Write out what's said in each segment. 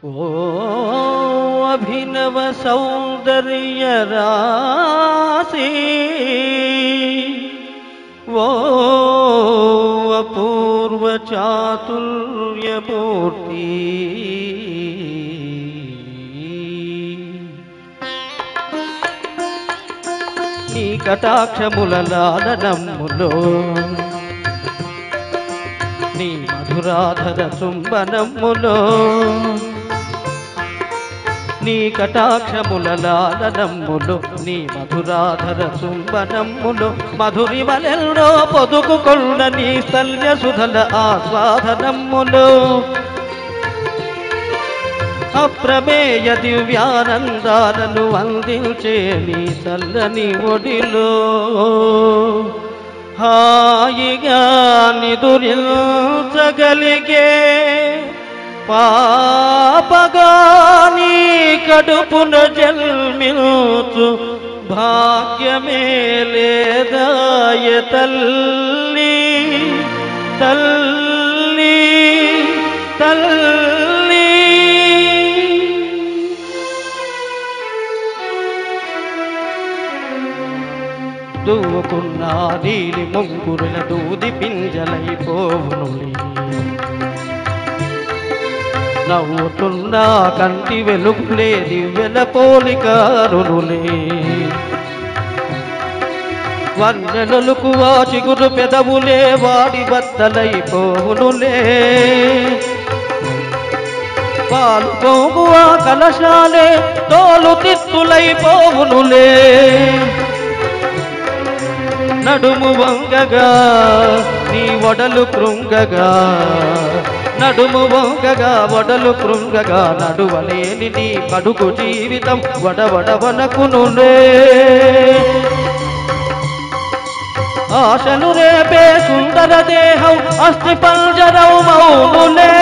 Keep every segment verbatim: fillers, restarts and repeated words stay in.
ओ अभिनव सौंदर्य राशि वो अपूर्व चातुर्य मूर्ति नी कटाक्षमुललालनम्मुलो नी मधुराधर चुंबनम्मुलो नी कटाक्षमुललालनम्मुलो नी मधुराधर चुंबनम्मुलो मधुरिमलेल्लो పొదుకుకొన్న నీ స్థల్య సుధల ఆస్వాదనమ్ములో అప్రమేయ దివ్యానందాలను అందించే నీ చల్లని ఒడిలో హాయిగా నిదురించగలిగే పాపగా నీ కడుపున జన్మించు భాగ్యమే లేదాయ తల్లి తల్లి తల్లి దూకున్న నీలి ముంగురుల దూది పింజలైపోవునులే నవ్వుతున్నా కంటి వెలుగులే దివ్యల పోలికారునులే వన్నెలొలుకువా చిగురు పెదవులే వాడి బద్దలైపోవునులే పాలు పోగువా కలశాలే తోలు తిత్తులైపోవునులే నడుము వంగగా నీ వడలు కృంగగా నడుము వంగగా వడలు కృంగగా నడువలేని నీ కడుగు జీవితం వడవడవనకునులే ఆశను రేపే సుందర దేహం అస్థి పంజరం మౌనులే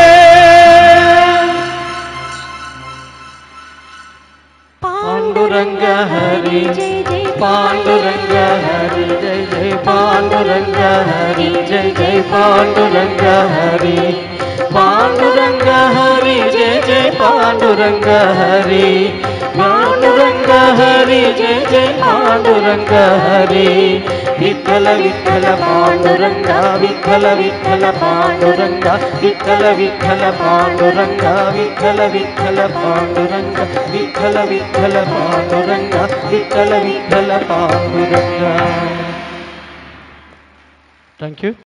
పాండురంగ హరి పాండురంగ హరి జయ జయ పాండురంగ హరి జయ జయ పాండురంగ హరి పాండురంగ హరి జయ జయ పాండురంగ హరి పాండురంగ హరి జయ జయ పాండురంగ హరి విఠల విఠల పాండురంగ విఠల విఠల పాండురంగ విఠల విఠల పాండురంగ విఠల విఠల పాండురంగ విఠల విఠల పాండురంగ విఠల విఠల పాండురంగ. Thank you.